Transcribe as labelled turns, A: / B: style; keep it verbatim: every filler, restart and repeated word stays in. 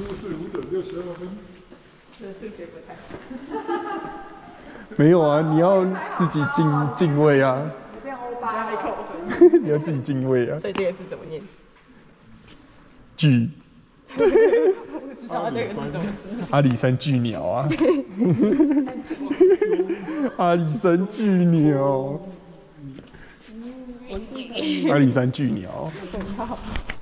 A: 五四五点六十二分。
B: 这数学不太
A: 没有啊，你要自己进进位啊。
B: 你变欧巴没扣分。
A: 你要自己进位啊。
B: 所以这个字怎么念？
A: 巨。
B: 不知道这个字怎么字。
A: 阿里山巨鸟啊。阿里山巨鸟。阿里山巨鸟。